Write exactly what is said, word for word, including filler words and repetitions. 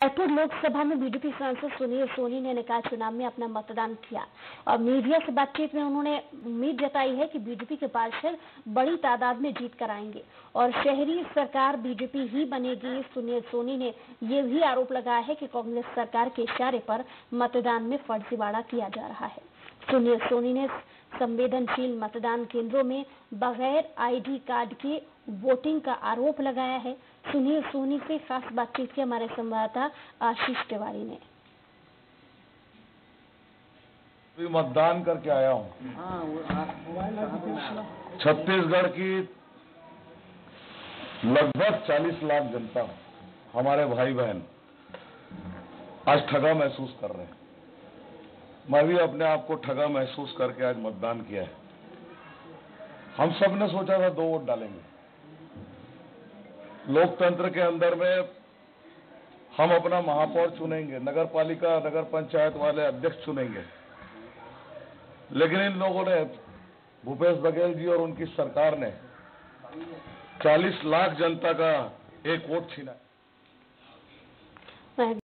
रायपुर लोकसभा में बीजेपी सांसद सुनील सोनी ने निकाय चुनाव में अपना मतदान किया और मीडिया से बातचीत में उन्होंने उम्मीद जताई है कि बीजेपी के पार्षद बड़ी तादाद में जीत कर आएंगे और शहरी सरकार बीजेपी ही बनेगी। सुनील सोनी ने यह भी आरोप लगाया है कि कांग्रेस सरकार के इशारे पर मतदान में फर्जीवाड़ा किया जा रहा है। सुनील सोनी ने संवेदनशील मतदान केंद्रों में बगैर आईडी कार्ड के वोटिंग का आरोप लगाया है। सुनील सोनी से खास बातचीत की हमारे संवाददाता आशीष तिवारी ने। भी मतदान करके आया हूँ। छत्तीसगढ़ की लगभग चालीस लाख जनता, हमारे भाई बहन आज ठगा महसूस कर रहे हैं। मैं भी अपने आप को ठगा महसूस करके आज मतदान किया है। हम सब ने सोचा था दो वोट डालेंगे। लोकतंत्र के अंदर में हम अपना महापौर चुनेंगे, नगर पालिका नगर पंचायत वाले अध्यक्ष चुनेंगे, लेकिन इन लोगों ने, भूपेश बघेल जी और उनकी सरकार ने चालीस लाख जनता का एक वोट छीना।